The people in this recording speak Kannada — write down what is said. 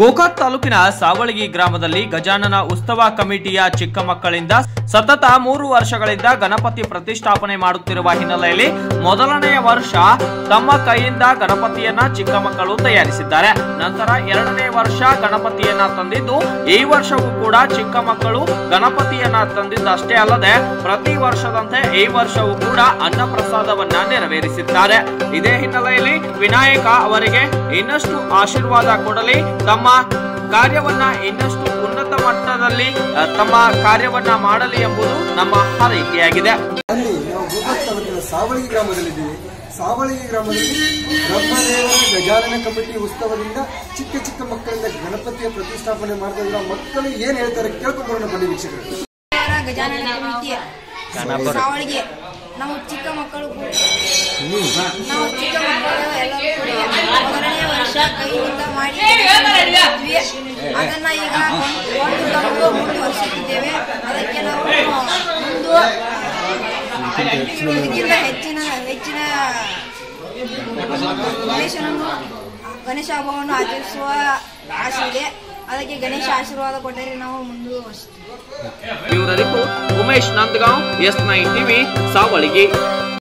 ಗೋಕಾಕ್ ತಾಲೂಕಿನ ಸಾವಳಗಿ ಗ್ರಾಮದಲ್ಲಿ ಗಜಾನನ ಉತ್ಸವ ಕಮಿಟಿಯ ಚಿಕ್ಕ ಮಕ್ಕಳಿಂದ ಸತತ 3 ವರ್ಷಗಳಿಂದ ಗಣಪತಿ ಪ್ರತಿಷ್ಠಾಪನೆ ಮಾಡುತ್ತಿರುವ ಹಿನ್ನೆಲೆಯಲ್ಲಿ ಮೊದಲನೆಯ ವರ್ಷ ತಮ್ಮ ಕೈಯಿಂದ ಗಣಪತಿಯನ್ನ ಚಿಕ್ಕ ಮಕ್ಕಳು ತಯಾರಿಸಿದ್ದಾರೆ. ನಂತರ 2ನೇ ವರ್ಷ ಗಣಪತಿಯನ್ನ ತಂದಿದ್ದು ಈ ವರ್ಷವೂ ಕೂಡ ಚಿಕ್ಕ ಮಕ್ಕಳು ಗಣಪತಿಯನ್ನ ತಂದಿದ್ದಷ್ಟೇ ಅಲ್ಲದೆ ಪ್ರತಿ ವರ್ಷದಂತೆ ಈ ವರ್ಷವೂ ಕೂಡ ಅನ್ನ ಪ್ರಸಾದವನ್ನ ನೆರವೇರಿಸಿದ್ದಾರೆ. ಇದೇ ಹಿನ್ನೆಲೆಯಲ್ಲಿ ವಿನಾಯಕ ಅವರಿಗೆ ಇನ್ನಷ್ಟು ಆಶೀರ್ವಾದ ಕೊಡಲಿ, ತಮ್ಮ ಕಾರ್ಯವನ್ನ ಇನ್ನಷ್ಟು ಉನ್ನತ ಮಟ್ಟದಲ್ಲಿ ತಮ್ಮ ಕಾರ್ಯವನ್ನ ಮಾಡಲಿ ಎಂಬುದು ನಮ್ಮ ಹಾರೈಕೆಯಾಗಿದೆ. ಅಲ್ಲಿ ನಾವು ಗೋಕಾಕ್ ತಾಲೂಕಿನ ಸಾವಳಗಿ ಗ್ರಾಮದಲ್ಲಿದ್ದೀವಿ. ಸಾವಳಗಿ ಗ್ರಾಮದಲ್ಲಿ ಬ್ರಹ್ಮದೇವರ ಗಜಾನನ ಕಮಿಟಿ ಉತ್ಸವದಿಂದ ಚಿಕ್ಕ ಚಿಕ್ಕ ಮಕ್ಕಳಿಂದ ಗಣಪತಿಯ ಪ್ರತಿಷ್ಠಾಪನೆ ಮಾಡ್ತಾ ಇರೋ ಮಕ್ಕಳು ಏನ್ ಹೇಳ್ತಾರೆ ಕೇಳ್ಕೊಂಡ್ಬರೋಣ ಬನ್ನಿ ವೀಕ್ಷಕರು. ಗಜಾನನ ಕಮಿಟಿ ಸಾವಳಗಿ ನಾವು ಚಿಕ್ಕ ಮಕ್ಕಳು ಮೊದಲನೇ ವರ್ಷ ಕೈಯಿಂದ ಮಾಡಿ ಅದನ್ನ ಈಗ ಮುಂದುವರಿಸುತ್ತಿದ್ದೇವೆ. ಅದಕ್ಕೆ ನಾವು ಇದಕ್ಕಿಂತ ಹೆಚ್ಚಿನ ಗಣೇಶ ಹಬ್ಬವನ್ನು ಆಚರಿಸುವ ಆಸೆ ಇದೆ. ಅದಕ್ಕೆ ಗಣೇಶ ಆಶೀರ್ವಾದ ಕೊಟ್ಟರೆ ನಾವು ಮುಂದುವರಿಸುತ್ತೇವೆ. Umesh Nandgaon, S9 TV, Savalagi.